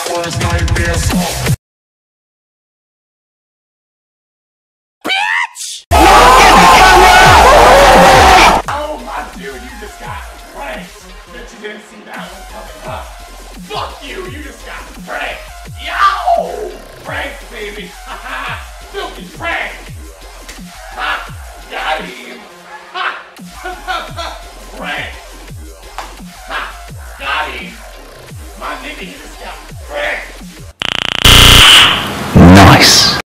Worst nightmare song. Oh my dude, you just got pranked. Bet you didn't see that one coming, huh? Fuck you, you just got pranked. Yo! Pranked, baby. Haha! Filthy prank! Ha! Got him!